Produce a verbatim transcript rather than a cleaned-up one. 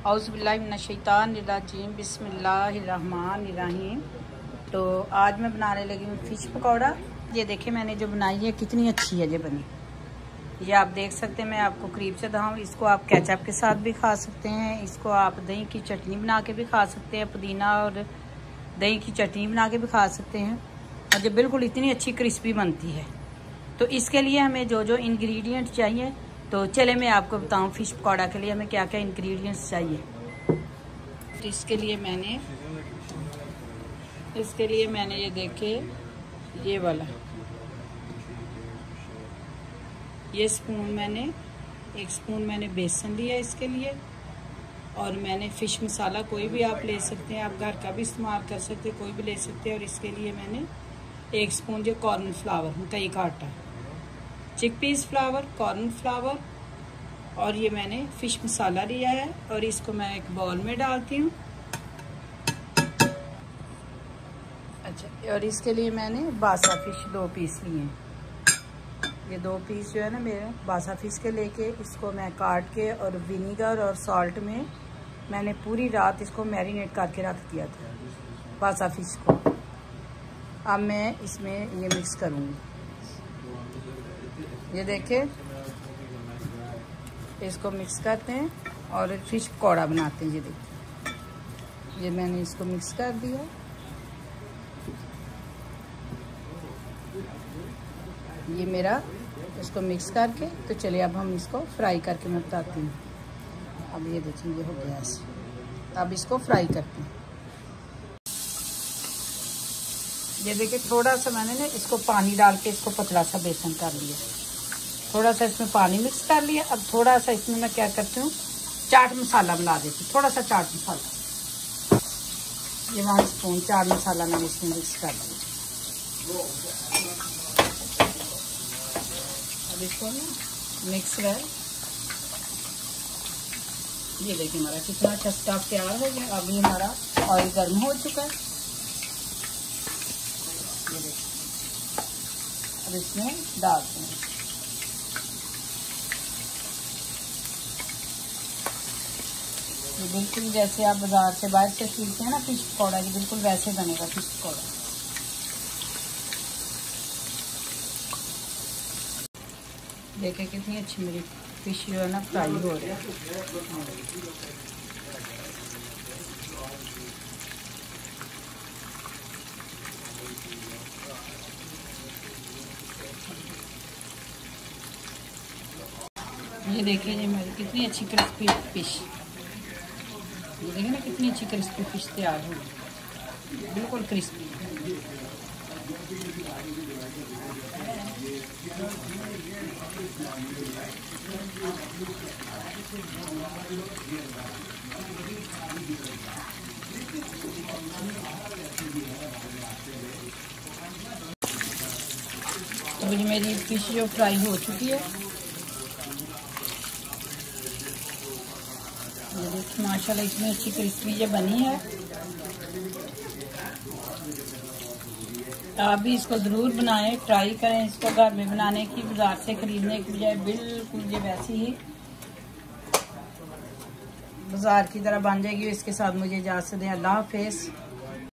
औज़ुबिल्लाहिमिनश्शैतानिर्रजीम बिस्मिल्लाहिर्रहमानिर्रहीम। तो आज मैं बनाने लगी हूँ फ़िश पकौड़ा। ये देखिए मैंने जो बनाई है कितनी अच्छी है ये बनी। ये आप देख सकते हैं, मैं आपको करीब से दिखाऊँ। इसको आप केचप के साथ भी खा सकते हैं, इसको आप दही की चटनी बना के भी खा सकते हैं, पुदीना और दही की चटनी बना के भी खा सकते हैं। और ये बिल्कुल इतनी अच्छी क्रिस्पी बनती है। तो इसके लिए हमें जो जो इंग्रेडिएंट चाहिए, तो चले मैं आपको बताऊं फ़िश पकौड़ा के लिए हमें क्या क्या इंग्रेडिएंट्स चाहिए। तो इसके लिए मैंने इसके लिए मैंने ये देखे ये वाला ये स्पून मैंने एक स्पून मैंने बेसन लिया इसके लिए। और मैंने फ़िश मसाला कोई भी आप ले सकते हैं, आप घर का भी इस्तेमाल कर सकते हैं, कोई भी ले सकते हैं। और इसके लिए मैंने एक स्पून जो कॉर्न फ्लावर मकई का आटा, चिकपीस फ्लावर, कॉर्न फ्लावर, और ये मैंने फ़िश मसाला लिया है। और इसको मैं एक बाउल में डालती हूँ। अच्छा, और इसके लिए मैंने बासा फ़िश दो पीस लिए हैं। ये दो पीस जो है ना मेरे बासा फ़िश के लेके इसको मैं काट के और विनीगर और सॉल्ट में मैंने पूरी रात इसको मैरिनेट करके रख दिया था बासा फ़िश को। अब मैं इसमें ये मिक्स करूँगी। ये देखिए इसको मिक्स करते हैं और फ़िश पकौड़ा बनाते हैं। ये देखिए ये मैंने इसको मिक्स कर दिया। ये मेरा इसको मिक्स करके, तो चलिए अब हम इसको फ्राई करके मैं बताती हूँ। अब ये देखिए ये हो गया ऐसे। अब इसको फ्राई करते हैं। ये देखिए थोड़ा सा मैंने ना इसको पानी डाल के इसको पतला सा बेसन कर लिया, थोड़ा सा इसमें पानी मिक्स कर लिया। अब थोड़ा सा इसमें मैं क्या करती हूँ, चाट मसाला मिला देती हूँ, थोड़ा सा चाट मसाला। ये वन स्पून चाट मसाला मैंने इसमें मिक्स कर दिया। अब इसको ना मिक्स कर, ये देखिए हमारा कितना अच्छा स्टफ तैयार हो गया। अब ये हमारा ऑयल गर्म हो चुका है। ये देखिए अब इसमें डालते हैं। बिल्कुल जैसे आप बाजार से बाहर से खरीदते हैं ना फ़िश पकौड़ा, ये बिल्कुल वैसे बनेगा फ़िश पकौड़ा। देखिए कितनी अच्छी मेरी फ़िश जो है ना फ्राई हो रही है। ये देखिए जी मेरी कितनी अच्छी क्रिस्पी फ़िश, ये देखिए ना कितनी अच्छी क्रिस्पी फ़िश तैयार हो गई, बिल्कुल क्रिस्पी। तो मेरी फ़िश जो फ्राई हो चुकी है, ये देखिए माशाल्लाह इतनी अच्छी क्रिस्पी जो बनी है। आप भी इसको ज़रूर बनाएं, ट्राई करें इसको घर में बनाने की, बाजार से खरीदने की बजाय बिल्कुल ये वैसी ही बाजार की तरह बन जाएगी। इसके साथ मुझे इजाज़त दें। अल्लाह हाफ़िज़।